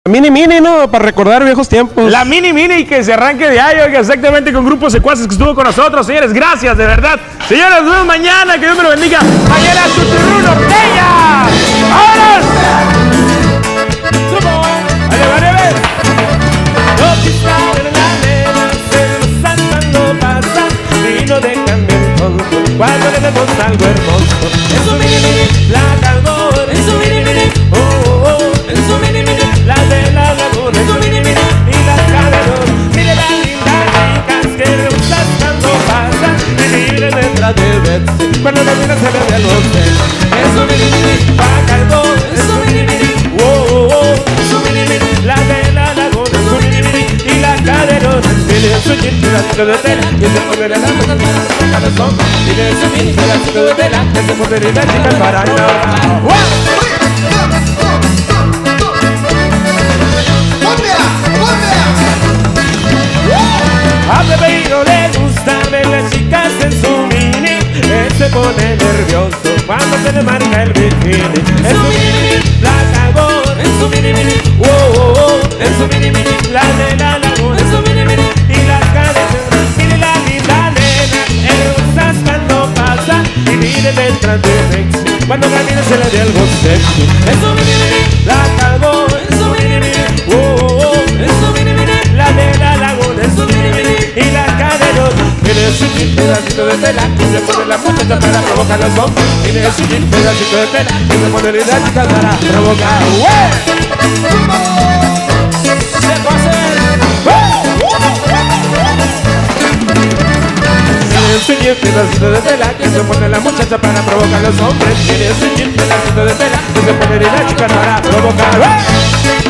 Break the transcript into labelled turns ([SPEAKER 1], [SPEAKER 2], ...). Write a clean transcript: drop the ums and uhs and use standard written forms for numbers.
[SPEAKER 1] Mini, ¿no? Para recordar viejos tiempos.
[SPEAKER 2] La mini y que se arranque de ahí, oiga, exactamente con Grupo Secuaces que estuvo con nosotros, señores. Gracias, de verdad. Señores, nos vemos mañana. Que Dios me lo bendiga. Mañana Tuturú Norteña. ¡Vámonos! ¡Vale!
[SPEAKER 3] Los cristales de la nena se saltan, no pasan y no dejan ver tonto cuando le vemos algo hermoso. En su mini, la cardón. En su mini, en su mini, la de la laguna. En su mini, y las cadenas. Mire las lindas chicas que le gustan cuando pasan y mire detrás de Betsy cuando la mina se ve de alonce. En su mini, la cardón. En su mini, en su mini, la de la laguna. En su mini, y las cadenas. Mire su jean, pedacito de tela que se pone de la cabezón. Mire su jean, pedacito de tela que se pone de la chica para a Pepe no le gusta ver las chicas en su mini. Él se pone nervioso cuando se le marca el bikini. En su mini, la cagó. En su mini, en su mini, la de la laguna. En su mini, y las cadenas. Mire la linda nena, él gusta cuando pasa y mire detrás de Betsy cuando camina se le ve algo sexy. En su mini, la cagó. En su mini, en su mini, la de la laguna. En su mini, y las cadenas. Mire su jean, pedacito de tela que se pone la muchacha para provocar los hombres. Mire su jean, pedacito de tela que se pone la chica para provocar. Se puede hacer. Mire su jean, pedacito de tela que se pone la muchacha para provocar los hombres. Mire su jean, pedacito de tela que se pone la chica para provocar.